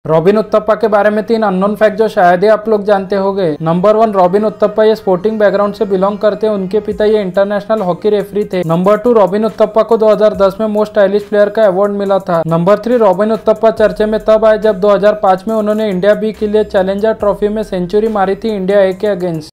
Robin uttappa के बारे में 3 अननोन फैक्ट जो शायद ही आप लोग जानते होंगे। नंबर 1, रॉबिन उत्तप्पा ये स्पोर्टिंग बैकग्राउंड से बिलोंग करते हैं। उनके पिता ये इंटरनेशनल हॉकी रेफरी थे। नंबर 2, रॉबिन उत्तप्पा को 2010 में मोस्ट स्टाइलिश प्लेयर का अवार्ड मिला था। नंबर 3, रॉबिन उत्तप्पा चर्चे में तब आए जब 2005 में उन्होंने इंडिया बी के लिए चैलेंजर ट्रॉफी में सेंचुरी मारी थी इंडिया ए के अगेंस्ट।